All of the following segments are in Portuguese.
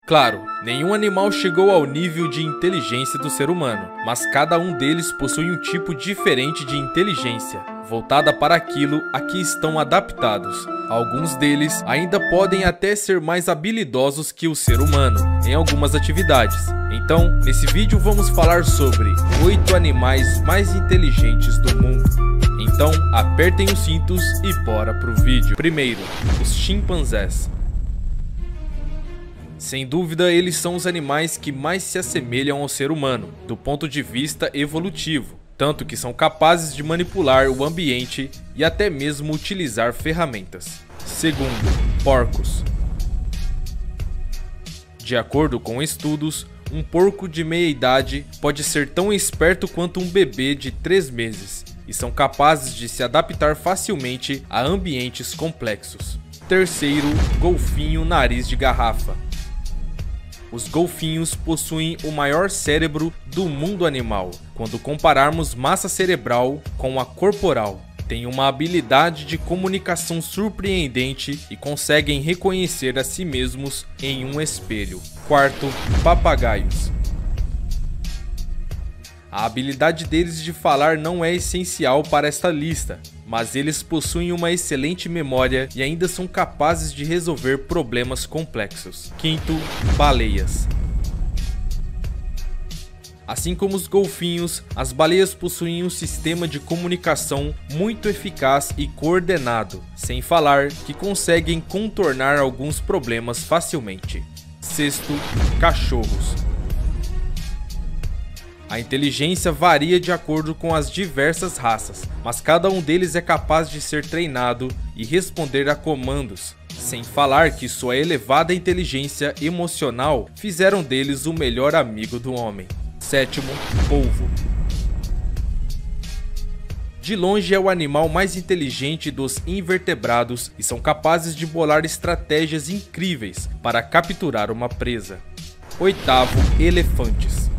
Claro, nenhum animal chegou ao nível de inteligência do ser humano, mas cada um deles possui um tipo diferente de inteligência, voltada para aquilo a que estão adaptados. Alguns deles ainda podem até ser mais habilidosos que o ser humano em algumas atividades. Então, nesse vídeo vamos falar sobre 8 animais mais inteligentes do mundo. Então, apertem os cintos e bora pro vídeo. Primeiro, os chimpanzés. Sem dúvida, eles são os animais que mais se assemelham ao ser humano, do ponto de vista evolutivo, tanto que são capazes de manipular o ambiente e até mesmo utilizar ferramentas. Segundo, porcos. De acordo com estudos, um porco de meia idade pode ser tão esperto quanto um bebê de 3 meses e são capazes de se adaptar facilmente a ambientes complexos. Terceiro, golfinho nariz de garrafa. Os golfinhos possuem o maior cérebro do mundo animal. Quando compararmos massa cerebral com a corporal, têm uma habilidade de comunicação surpreendente e conseguem reconhecer a si mesmos em um espelho. Quarto, papagaios. A habilidade deles de falar não é essencial para esta lista, mas eles possuem uma excelente memória e ainda são capazes de resolver problemas complexos. Quinto, baleias. Assim como os golfinhos, as baleias possuem um sistema de comunicação muito eficaz e coordenado, sem falar que conseguem contornar alguns problemas facilmente. Sexto, cachorros. A inteligência varia de acordo com as diversas raças, mas cada um deles é capaz de ser treinado e responder a comandos, sem falar que sua elevada inteligência emocional fizeram deles o melhor amigo do homem. Sétimo, polvo. De longe é o animal mais inteligente dos invertebrados e são capazes de bolar estratégias incríveis para capturar uma presa. Oitavo, elefantes.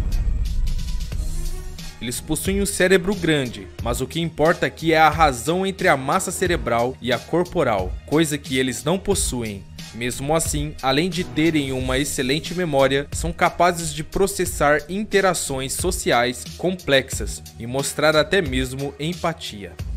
Eles possuem um cérebro grande, mas o que importa aqui é a razão entre a massa cerebral e a corporal, coisa que eles não possuem. Mesmo assim, além de terem uma excelente memória, são capazes de processar interações sociais complexas e mostrar até mesmo empatia.